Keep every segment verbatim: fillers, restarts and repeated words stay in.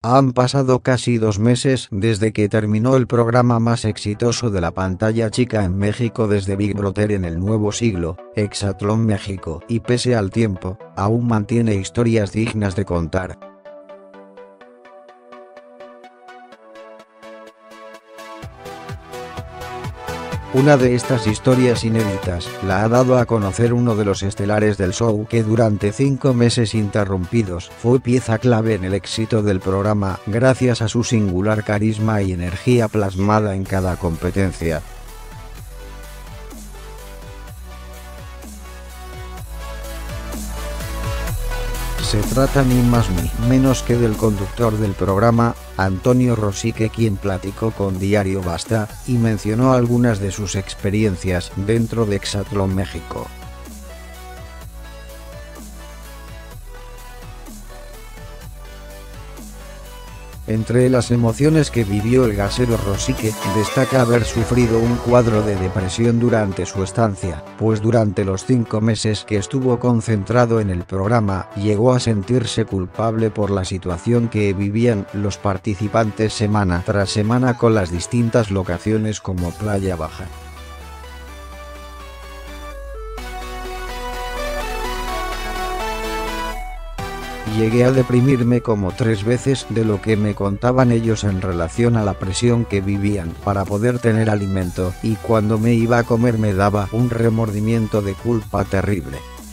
Han pasado casi dos meses desde que terminó el programa más exitoso de la pantalla chica en México desde Big Brother en el nuevo siglo, Exatlón México, y pese al tiempo, aún mantiene historias dignas de contar. Una de estas historias inéditas la ha dado a conocer uno de los estelares del show que durante cinco meses interrumpidos fue pieza clave en el éxito del programa gracias a su singular carisma y energía plasmada en cada competencia. Se trata ni más ni menos que del conductor del programa, Antonio Rosique, quien platicó con Diario Basta y mencionó algunas de sus experiencias dentro de Exatlón México. Entre las emociones que vivió el gasero Rosique, destaca haber sufrido un cuadro de depresión durante su estancia, pues durante los cinco meses que estuvo concentrado en el programa, llegó a sentirse culpable por la situación que vivían los participantes semana tras semana con las distintas locaciones como Playa Baja. Llegué a deprimirme como tres veces de lo que me contaban ellos en relación a la presión que vivían para poder tener alimento, y cuando me iba a comer me daba un remordimiento de culpa terrible.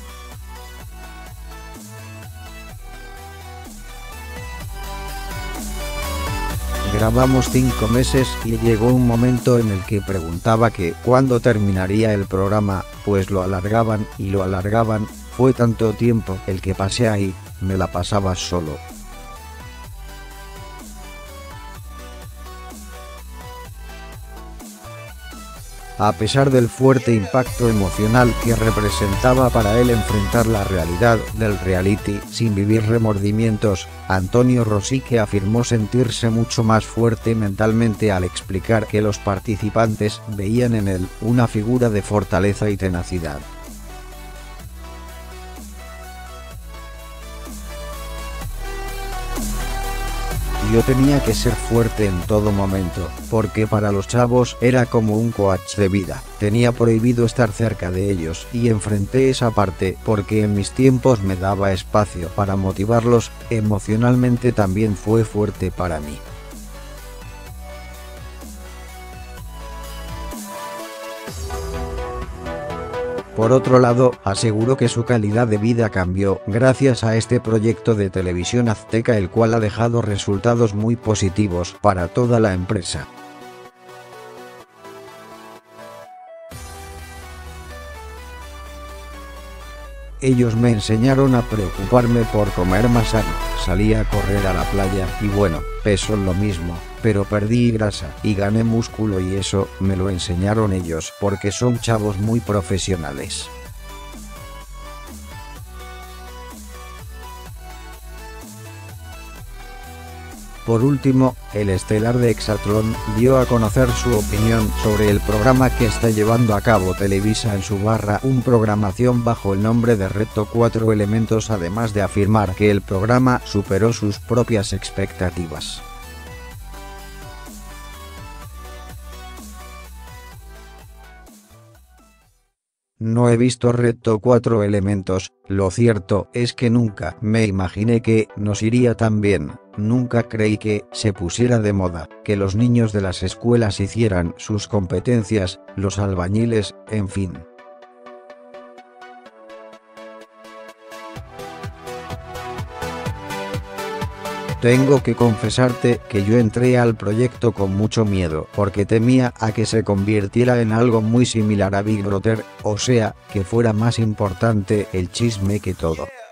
Grabamos cinco meses y llegó un momento en el que preguntaba que cuándo terminaría el programa, pues lo alargaban y lo alargaban. Fue tanto tiempo el que pasé ahí, me la pasaba solo. A pesar del fuerte impacto emocional que representaba para él enfrentar la realidad del reality sin vivir remordimientos, Antonio Rosique afirmó sentirse mucho más fuerte mentalmente al explicar que los participantes veían en él una figura de fortaleza y tenacidad. Yo tenía que ser fuerte en todo momento, porque para los chavos era como un coach de vida, tenía prohibido estar cerca de ellos y enfrenté esa parte porque en mis tiempos me daba espacio para motivarlos. Emocionalmente también fue fuerte para mí. Por otro lado, aseguró que su calidad de vida cambió gracias a este proyecto de televisión azteca, el cual ha dejado resultados muy positivos para toda la empresa. Ellos me enseñaron a preocuparme por comer más sano, salí a correr a la playa y bueno, peso lo mismo, pero perdí grasa y gané músculo, y eso me lo enseñaron ellos porque son chavos muy profesionales. Por último, el estelar de Exatlón dio a conocer su opinión sobre el programa que está llevando a cabo Televisa en su barra un programación bajo el nombre de Reto Cuatro Elementos, además de afirmar que el programa superó sus propias expectativas. No he visto Reto Cuatro Elementos, lo cierto es que nunca me imaginé que nos iría tan bien, nunca creí que se pusiera de moda, que los niños de las escuelas hicieran sus competencias, los albañiles, en fin. Tengo que confesarte que yo entré al proyecto con mucho miedo, porque temía a que se convirtiera en algo muy similar a Big Brother, o sea, que fuera más importante el chisme que todo.